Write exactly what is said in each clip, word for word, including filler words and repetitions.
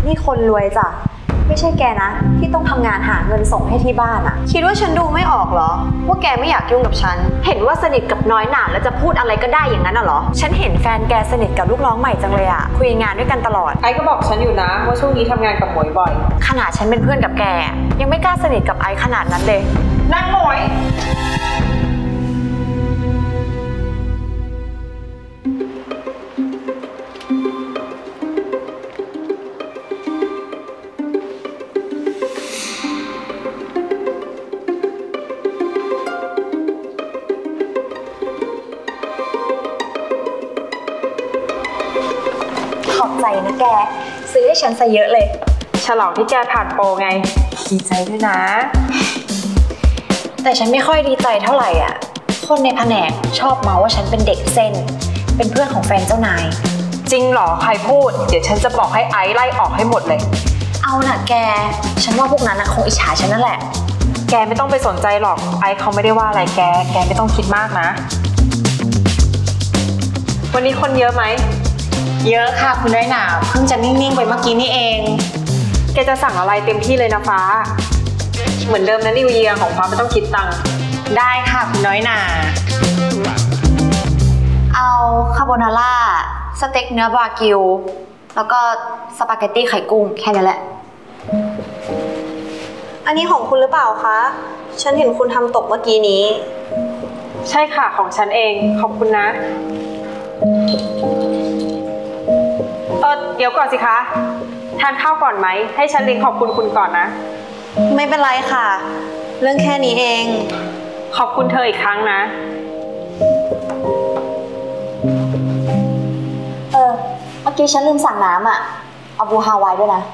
นี่คนรวยจ้ะไม่ใช่แกนะที่ต้องทำงานหาเงินส่งให้ที่บ้านอะคิดว่าฉันดูไม่ออกเหรอว่าแกไม่อยากยุ่งกับฉันเห็นว่าสนิทกับน้อยหนาแล้วจะพูดอะไรก็ได้อย่างนั้นน่ะเหรอฉันเห็นแฟนแกสนิทกับลูกน้องใหม่จังเลยอะคุยงานด้วยกันตลอดไอ้ก็บอกฉันอยู่นะว่าช่วงนี้ทำงานกับหมวยบ่อยขนาดฉันเป็นเพื่อนกับแกยังไม่กล้าสนิทกับไอ้ขนาดนั้นเลยนางหมวยขอบใจนะแกซื้อให้ฉันซะเยอะเลยฉลองที่แกผ่านโปรไงดีใจด้วยนะแต่ฉันไม่ค่อยดีใจเท่าไหร่อ่ะคนในแผนกชอบเมาว่าฉันเป็นเด็กเส้นเป็นเพื่อนของแฟนเจ้านายจริงเหรอใครพูดเดี๋ยวฉันจะบอกให้ไอซ์ไล่ออกให้หมดเลยเอาน่ะแกฉันว่าพวกนั้นคงอิจฉาฉันนั่นแหละแกไม่ต้องไปสนใจหรอกไอซ์เขาไม่ได้ว่าอะไรแกแกไม่ต้องคิดมากนะวันนี้คนเยอะไหมเยอะค่ะคุณน้อยหนาเพิ่งจะนิ่งๆไปเมื่อกี้นี่เองแกจะสั่งอะไรเต็มที่เลยนะฟ้าเหมือนเดิมนะนิวเยียร์ของฟ้าไม่ต้องคิดตังค์ได้ค่ะคุณน้อยหนาเอาคาโบนาร่าสเต็กเนื้อบากิวแล้วก็สปาเกตตี้ไข่กุ้งแค่นี้แหละอันนี้ของคุณหรือเปล่าคะฉันเห็นคุณทำตกเมื่อกี้นี้ใช่ค่ะของฉันเองขอบคุณนะเออเดี๋ยวก่อนสิคะทานข้าวก่อนไหมให้ฉันเลี้ยงขอบคุณคุณก่อนนะไม่เป็นไรค่ะเรื่องแค่นี้เองขอบคุณเธออีกครั้งนะเออเมื่อกี้ฉันลืมสั่งน้ำอ่ะเอาบูฮาวายด้วยนะ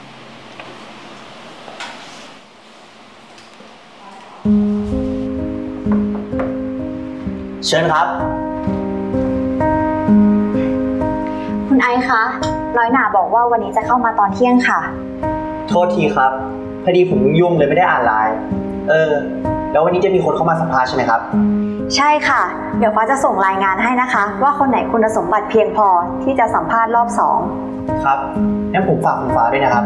เชิญครับคุณไอซ์คะน้อยหนาบอกว่าวันนี้จะเข้ามาตอนเที่ยงค่ะโทษทีครับพอดีผมยุ่งเลยไม่ได้อ่านไลน์เออแล้ววันนี้จะมีคนเข้ามาสัมภาษณ์ใช่ไหมครับใช่ค่ะเดี๋ยวฟ้าจะส่งรายงานให้นะคะว่าคนไหนคุณสมบัติเพียงพอที่จะสัมภาษณ์รอบสองครับงั้นผมฝากคุณฟ้าด้วยนะครับ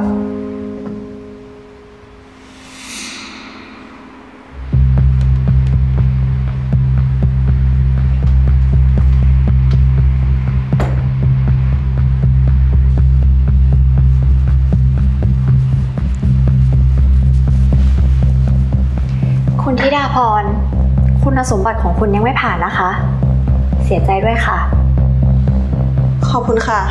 คุณธิดาพรคุณสมบัติของคุณยังไม่ผ่านนะคะเสียใจด้วยค่ะขอบคุณค่ะ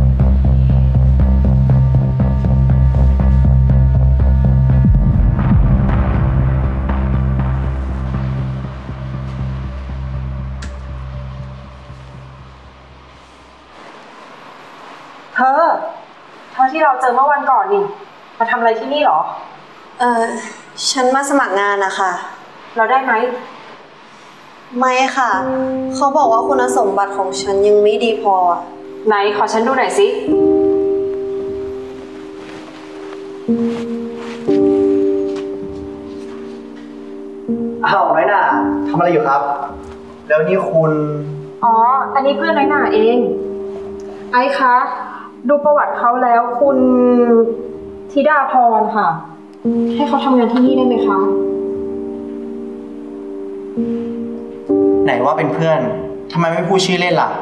เธอเธอที่เราเจอเมื่อวันก่อนนี่มาทำอะไรที่นี่หรอเออฉันมาสมัครงานนะคะเราได้ไหมไม่ค่ะเขาบอกว่าคุณสมบัติของฉันยังไม่ดีพอไหนขอฉันดูหน่อยสิอ้าวน้อยหน่าทำอะไรอยู่ครับแล้วนี่คุณอ๋ออันนี้เพื่อนน้อยหน่าเองไอ้คะดูประวัติเขาแล้วคุณธิดาพรค่ะให้เขาทำงานที่นี่ได้ไหมคะไหนว่าเป็นเพื่อนทำไมไม่พูดชื่อเล่นล่ะ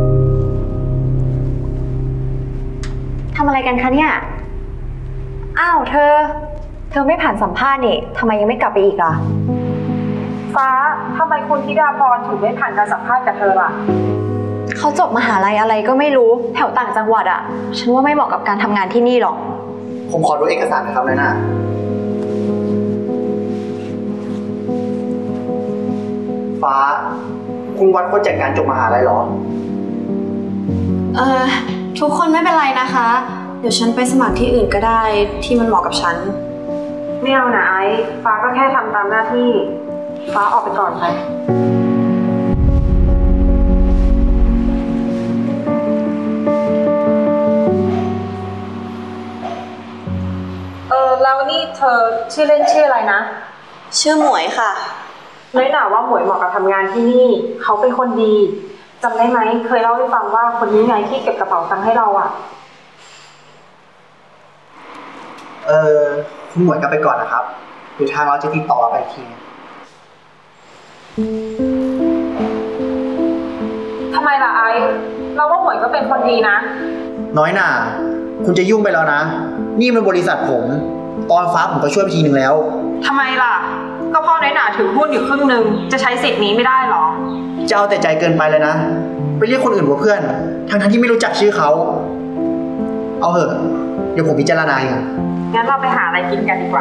ทำอะไรกันคะเนี่ยอ้าวเธอเธอไม่ผ่านสัมภาษณ์นี่ทำไมยังไม่กลับไปอีกล่ะฟ้าทำไมคุณธิดาพรถึงไม่ผ่านการสัมภาษณ์กับเธอล่ะเขาจบมหาลัยอะไรก็ไม่รู้แถวต่างจังหวัดอ่ะฉันว่าไม่เหมาะกับการทำงานที่นี่หรอกผมขอดูเอกสารนะครับนายน่าฟ้าคุณวัดคนจัดการจบมหาลัยหรอเออทุกคนไม่เป็นไรนะคะเดี๋ยวฉันไปสมัครที่อื่นก็ได้ที่มันเหมาะกับฉันไม่เอานะไอ้ฟ้าก็แค่ทำตามหน้าที่ฟ้าออกไปก่อนไปเออแล้วนี่เธอชื่อเล่นชื่ออะไรนะชื่อหมวยค่ะน้อยหน่าว่าหมวยเหมาะกับทำงานที่นี่เขาเป็นคนดีจำได้ไหมเคยเล่าให้ฟังว่าคนนี้ไงที่เก็บกระเป๋าตังค์ให้เราอ่ะเออคุณหมวยกลับไปก่อนนะครับเดี๋ยวทางเราจะติดต่อไปอีกทีทำไมล่ะไอซ์เราว่าหมวยก็เป็นคนดีนะน้อยหน่าคุณจะยุ่งไปแล้วนะ นี่มันบริษัทผม ตอนฟ้าผมก็ช่วยไปทีนึงแล้วทำไมล่ะ ก็พ่อน้อยหนาถือหุ้นอยู่ครึ่งหนึ่งจะใช้สิทธิ์นี้ไม่ได้หรอจะเอาแต่ใจเกินไปเลยนะ ไปเรียกคนอื่นว่าเพื่อน ทั้งทั้งที่ไม่รู้จักชื่อเขา เอาเถอะ เดี๋ยวผมพิจารณาเองงั้นเราไปหาอะไรกินกันดีกว่า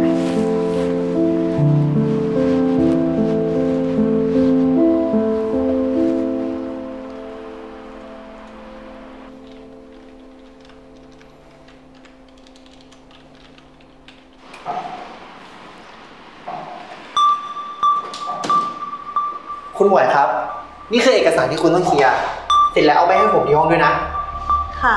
คุณหมวยครับ นี่คือเอกสารที่คุณต้องเคลียร์ เสร็จแล้วเอาไปให้ผมที่ห้องด้วยนะค่ะ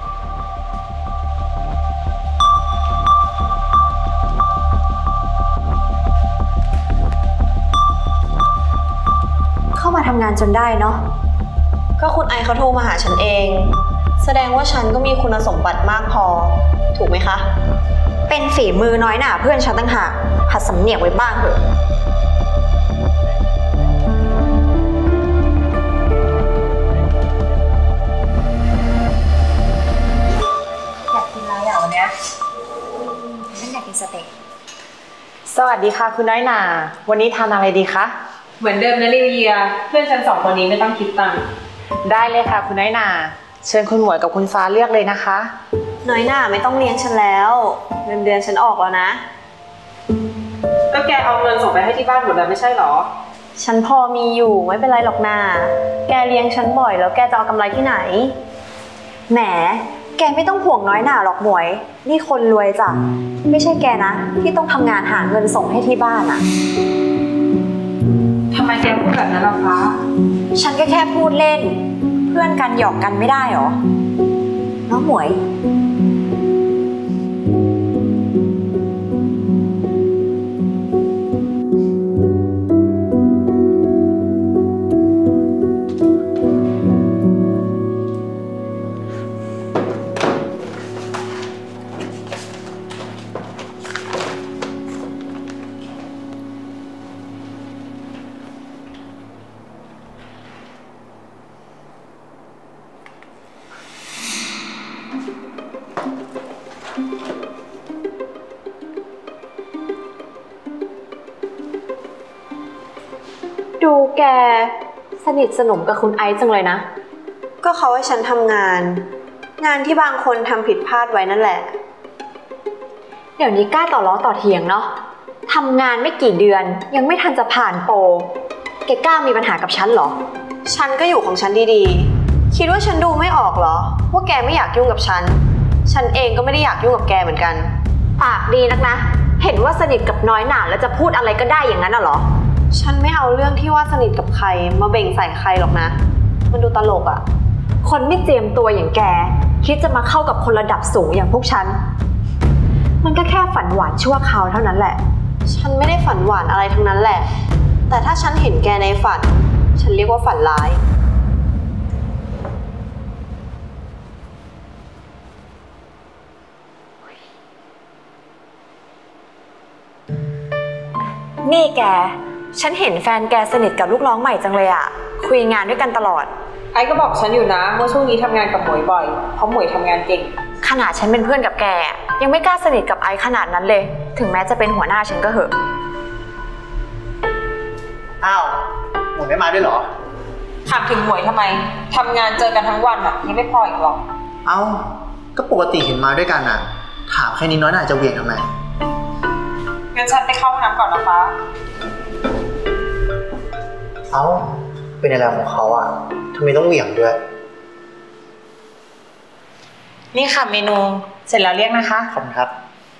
เข้ามาทำงานจนได้เนาะ ก็คุณไอเขาโทรมาหาฉันเอง แสดงว่าฉันก็มีคุณสมบัติมากพอ ถูกไหมคะ เป็นฝีมือน้อยหน่าเพื่อนฉันตั้งหากหัดสำเนียกไว้บ้างเถอะอยากกินอะไรอ่ะวันเนี้ยฉันอยากกินสเต็กสวัสดีค่ะคุณน้อยหนาวันนี้ทานอะไรดีคะเหมือนเดิมนะลิวเยียเพื่อนฉันสองคนนี้ไม่ต้องคิดตังค์ได้เลยค่ะคุณน้อยหนาเชิญคุณหมวยกับคุณฟ้าเลือกเลยนะคะน้อยหน่าไม่ต้องเลี้ยงฉันแล้วเงินเดือนฉันออกแล้วนะก็แกเอาเงินส่งไปให้ที่บ้านหมดแล้วไม่ใช่หรอฉันพอมีอยู่ไม่เป็นไรหรอกนาแกเลี้ยงฉันบ่อยแล้วแกจะเอากำไรที่ไหน แหม แกไม่ต้องห่วงน้อยหน่าหรอกหมวย นี่คนรวยจ้ะ ไม่ใช่แกนะที่ต้องทำงานหาเงินส่งให้ที่บ้านอะทำไมแกพูดแบบนั้นล่ะฟ้าฉันก็แค่พูดเล่น เพื่อนกันหยอกกันไม่ได้หรอ น้องหมวย ดูแกสนิทสนมกับคุณไอซ์จังเลยนะ ก็เขาให้ฉันทำงาน งานที่บางคนทำผิดพลาดไว้นั่นแหละ เดี๋ยวนี้กล้าต่อล้อต่อเถียงเนาะทำงานไม่กี่เดือนยังไม่ทันจะผ่านโปรแกกล้ามีปัญหากับฉันเหรอ ฉันก็อยู่ของฉันดีๆ คิดว่าฉันดูไม่ออกเหรอว่าแกไม่อยากยุ่งกับฉัน ฉันเองก็ไม่ได้อยากยุ่งกับแกเหมือนกัน ปากดีนักนะ เห็นว่าสนิทกับน้อยหน่าแล้วจะพูดอะไรก็ได้อย่างนั้นน่ะเหรอ ฉันไม่เอาเรื่องที่ว่าสนิทกับใครมาเบ่งใส่ใครหรอกนะ มันดูตลกอะ คนไม่เจียมตัวอย่างแกคิดจะมาเข้ากับคนระดับสูงอย่างพวกฉัน มันก็แค่ฝันหวานชั่วคราวเท่านั้นแหละ ฉันไม่ได้ฝันหวานอะไรทั้งนั้นแหละ แต่ถ้าฉันเห็นแกในฝัน ฉันเรียกว่าฝันร้าย นี่แก ฉันเห็นแฟนแกสนิทกับลูกน้องใหม่จังเลยอะคุยงานด้วยกันตลอดไอ้ก็บอกฉันอยู่นะว่าช่วงนี้ทำงานกับหมวยบ่อย เพราะหมวยทำงานเก่งขนาดฉันเป็นเพื่อนกับแกยังไม่กล้าสนิทกับไอซ์ขนาดนั้นเลย ถึงแม้จะเป็นหัวหน้าฉันก็เหอะอ้าวหมวยไม่มาด้วยเหรอถามถึงหมวยทำไมทำงานเจอกันทั้งวันอ่ะยังไม่พออีกหรอเอ้า ก็ปกติเห็นมาด้วยกันอะถามแค่นี้น้อยหน่าจะเหวี่ยงทำไมงั้นฉันไปเข้าห้องน้ำก่อนนะฟ้าเอ้า เป็นอะไรของเขาอะทำไมต้องเหวี่ยงด้วยนี่ค่ะเมนูเสร็จแล้วเรียกนะคะขอบคุณครับ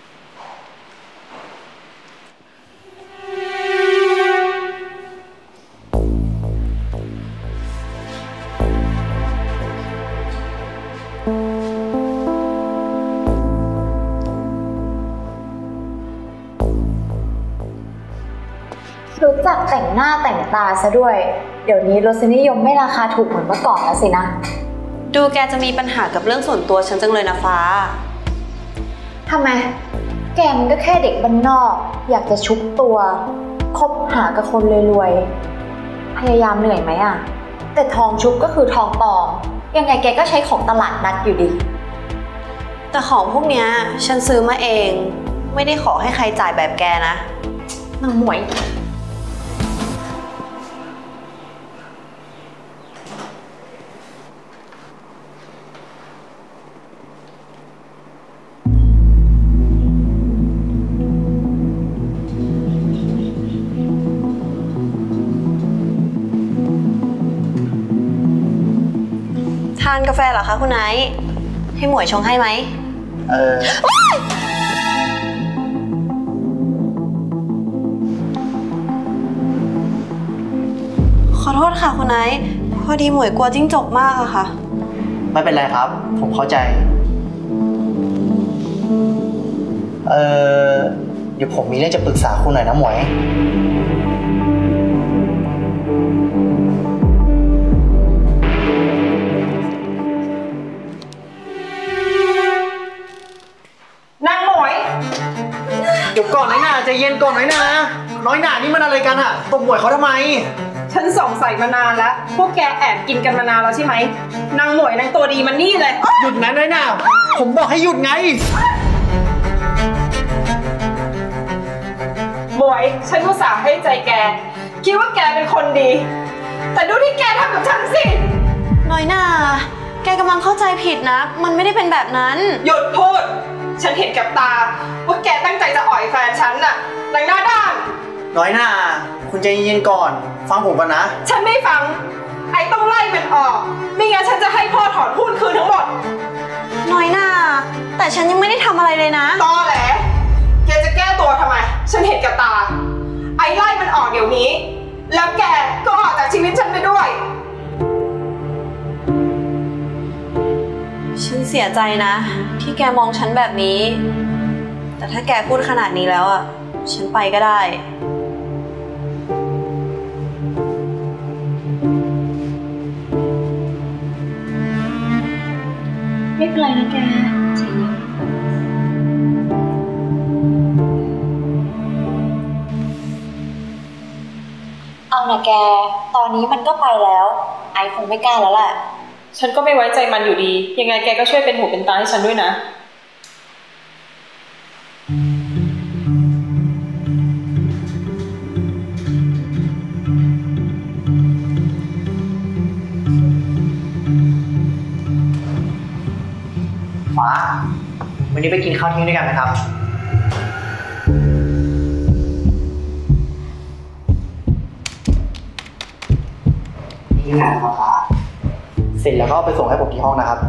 รู้จักแต่งหน้าแต่งตาซะด้วย เดี๋ยวนี้รสนิยมไม่ราคาถูกเหมือนเมื่อก่อนแล้วสินะ ดูแกจะมีปัญหากับเรื่องส่วนตัวฉันจังเลยนะฟ้าทำไมแกมันก็แค่เด็กบ้านนอกอยากจะชุบตัวคบหากับคนรวยๆพยายามเหนื่อยไหมอะแต่ทองชุบก็คือทองปลอมยังไงแกก็ใช้ของตลาดนัดอยู่ดีแต่ของพวกเนี้ยฉันซื้อมาเองไม่ได้ขอให้ใครจ่ายแบบแกนะนางหมวยทานกาแฟเหรอคะคุณไนท์ให้หมวยชงให้ไหมเออขอโทษค่ะคุณไนท์พอดีหมวยกลัวจิ้งจกมากอะค่ะไม่เป็นไรครับผมเข้าใจเออเดี๋ยวผมมีเรื่องจะปรึกษาคุณหน่อยนะหมวยเดี๋ยวก่อนน้อยหน่าใจเย็นก่อนน้อยหน่าน้อยหน่านี่มันอะไรกันอะตบหมวยเขาทำไมฉันสงสัยมานานแล้วพวกแกแอบกินกันมานานแล้วใช่ไหมนางหมวยนางตัวดีมันนี่เลยหยุดนะน้อยหน่าผมบอกให้หยุดไงหมวยฉันอุตส่าห์ให้ใจแกคิดว่าแกเป็นคนดีแต่ดูที่แกทำกับฉันสิน้อยหน่าแกกำลังเข้าใจผิดนะมันไม่ได้เป็นแบบนั้นหยุดพูดฉันเห็นกับตาว่าแกตั้งใจจะอ่อยแฟนฉันน่ะนางหน้าด้านน้อยหน่าคุณใจเย็นก่อนฟังผมก่อนนะฉันไม่ฟังไอ้ต้องไล่มันออกไม่งั้นฉันจะให้พ่อถอนหุ้นคืนทั้งหมดน้อยหน่าแต่ฉันยังไม่ได้ทำอะไรเลยนะตอแหลแกจะแก้ตัวทำไมฉันเห็นกับตาไอ้ไล่มันออกเดี๋ยวนี้แล้วแกก็ออกจากชีวิตฉันไปด้วยฉันเสียใจนะที่แกมองฉันแบบนี้แต่ถ้าแกพูดขนาดนี้แล้วอ่ะฉันไปก็ได้ไม่เป็นไรนะแกใจเย็นเอานะแกตอนนี้มันก็ไปแล้วไอคงไม่กล้าแล้วแหละฉันก็ไม่ไว้ใจมันอยู่ดียังไงแกก็ช่วยเป็นหูเป็นตาให้ฉันด้วยนะฟ้าวันนี้ไปกินข้าวเที่ยงด้วยกันไหมครับนี่งานครับฟ้าเสร็จแล้วก็ไปส่งให้ผมที่ห้องนะครับ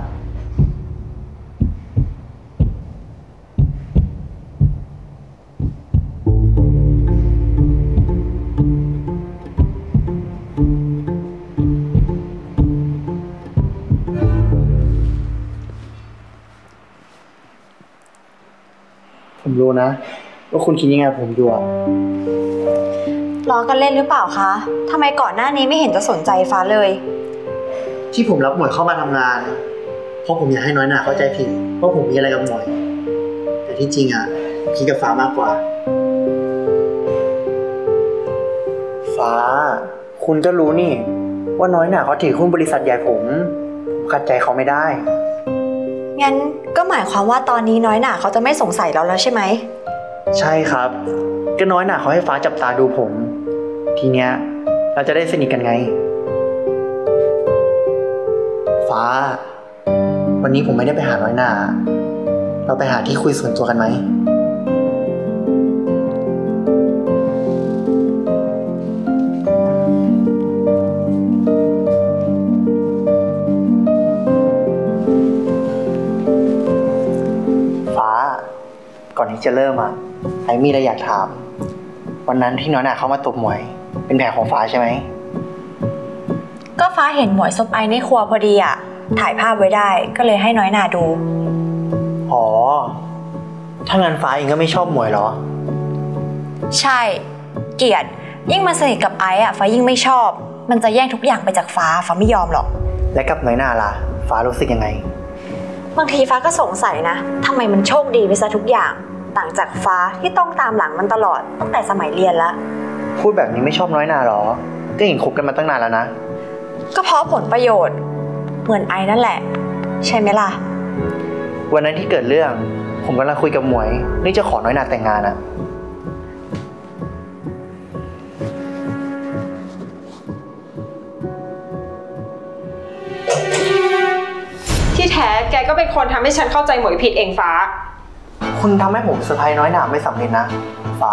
ผมรู้นะว่าคุณคิดยังไงผมอยู่อะล้อกันเล่นหรือเปล่าคะทำไมก่อนหน้านี้ไม่เห็นจะสนใจฟ้าเลยที่ผมรับหมวยเข้ามาทำงานเพราะผมอยากให้น้อยหน่าเข้าใจผิดว่าผมมีอะไรกับหมวยแต่ที่จริงอ่ะคิดกับฟ้ามากกว่าฟ้าคุณก็รู้นี่ว่าน้อยหน่าเขาถือหุ้นบริษัทใหญ่ผมผมขัดใจเขาไม่ได้งั้นก็หมายความว่าตอนนี้น้อยหน่าเขาจะไม่สงสัยเราแล้วใช่ไหมใช่ครับก็น้อยหน่าเขาให้ฟ้าจับตาดูผมทีเนี้ยเราจะได้สนิทกันไงฟ้าวันนี้ผมไม่ได้ไปหาน้อยหน่าเราไปหาที่คุยส่วนตัวกันไหมฟ้าก่อนที่จะเริ่มอ่ะไอ้มีอะไรอยากถามวันนั้นที่น้อยหน่าเขามาตบหมวยเป็นแผนของฟ้าใช่ไหมก็ฟ้าเห็นหมวยซบไอในครัวพอดีอ่ะถ่ายภาพไว้ได้ก็เลยให้น้อยหน่าดูอ๋อถ้างั้นฟ้าเองก็ไม่ชอบหมวยเหรอใช่เกลียดยิ่งมาสนิทกับไออ่ะฟ้ายิ่งไม่ชอบมันจะแย่งทุกอย่างไปจากฟ้าฟ้าไม่ยอมหรอกและกับน้อยหน่าล่ะฟ้ารู้สึกยังไงบางทีฟ้าก็สงสัยนะทำไมมันโชคดีไปซะทุกอย่างต่างจากฟ้าที่ต้องตามหลังมันตลอดตั้งแต่สมัยเรียนละพูดแบบนี้ไม่ชอบน้อยหนาหรอ ก็เห็นคบกันมาตั้งนานแล้วนะก็เพราะผลประโยชน์เหมือนไอ้นั่นแหละ ใช่ไหมล่ะวันนั้นที่เกิดเรื่อง ผมกำลังคุยกับหมวยนี่จะขอน้อยหนาแต่งงานอะที่แท้แกก็เป็นคนทำให้ฉันเข้าใจหมวยผิดเองฟ้าคุณทำให้ผมเซอร์ไพรส์น้อยหนาไม่สำเร็จนะ ฟ้า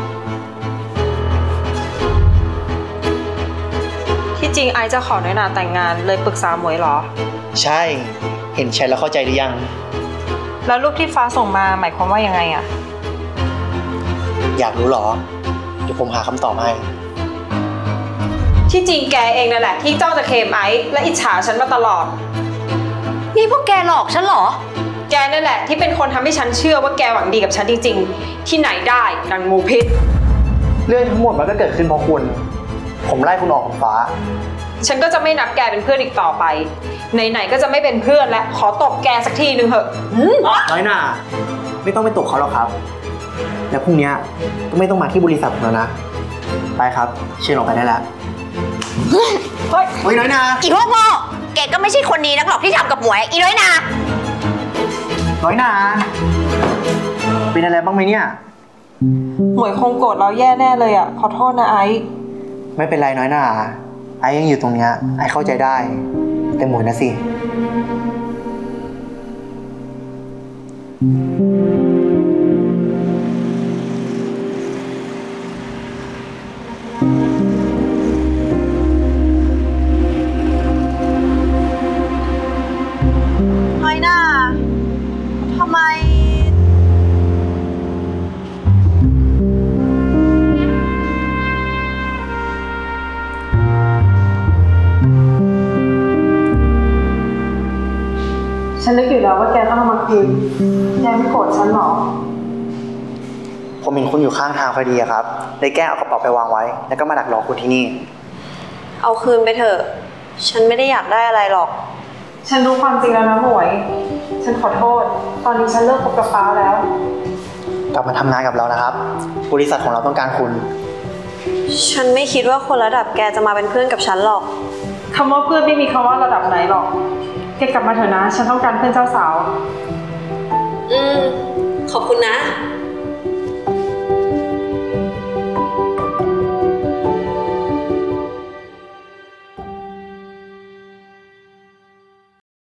ที่จริงไอจะขอน้อยหนาแต่งงานเลยปรึกษาหมวยเหรอใช่ เห็นแชทแล้วเข้าใจหรือยังแล้วรูปที่ฟ้าส่งมาหมายความว่ายังไงอะอยากรู้หรอ เดี๋ยวผมหาคำตอบให้ที่จริงแกเองนั่นแหละที่จ้องจะเคลมไอและอิจฉาฉันมาตลอดนี่พวกแกหลอกฉันเหรอแกนั่นแหละที่เป็นคนทำให้ฉันเชื่อว่าแกหวังดีกับฉันจริงๆ ที่ไหนได้นางงูพิษเรื่องทั้งหมดมันก็เกิดขึ้นเพราะคุณ ผมไล่คุณออกของฟ้าฉันก็จะไม่นับแกเป็นเพื่อนอีกต่อไปไหนๆก็จะไม่เป็นเพื่อนและขอตบแกสักทีนึงเถอะน้อยหน่าไม่ต้องไปตกเขาหรอกครับ แล้วพรุ่งนี้ก็ไม่ต้องมาที่บริษัทผมแล้วนะ ไปครับ เชิญออกไปได้แล้วเฮ้ยเฮ้ยน้อยหนาอีพวกโง่แกก็ไม่ใช่คนนี้นักหรอกที่ทำกับหมวย อีน้อยนาน้อยหนาเป็นอะไรบ้างไหมเนี่ยหมวยคงโกรธเราแย่แน่เลยอ่ะขอโทษนะไอซ์ไม่เป็นไรน้อยหนาไอ้ยังอยู่ตรงเนี้ยไอ้เข้าใจได้ แต่หมวยนะสิน้อยนาทำไมฉันนึกอยู่แล้วว่าแกต้องเอามาคืนแกไม่โกรธฉันหรอผมเห็นคุณอยู่ข้างทางพอดีอะครับเลยแกล้งเอากระเป๋าไปวางไว้ แล้วก็มาดักรอคุณที่นี่เอาคืนไปเถอะ ฉันไม่ได้อยากได้อะไรหรอกฉันรู้ความจริงแล้วนะหมวย ฉันขอโทษ ตอนนี้ฉันเลิกคบกับฟ้าแล้วกลับมาทำงานกับเรานะครับ บริษัทของเราต้องการคุณฉันไม่คิดว่าคนระดับแกจะมาเป็นเพื่อนกับฉันหรอกคำว่าเพื่อนไม่มีคำว่าระดับไหนหรอก แกกลับมาเถอะนะ ฉันต้องการเพื่อนเจ้าสาวอืม ขอบคุณนะ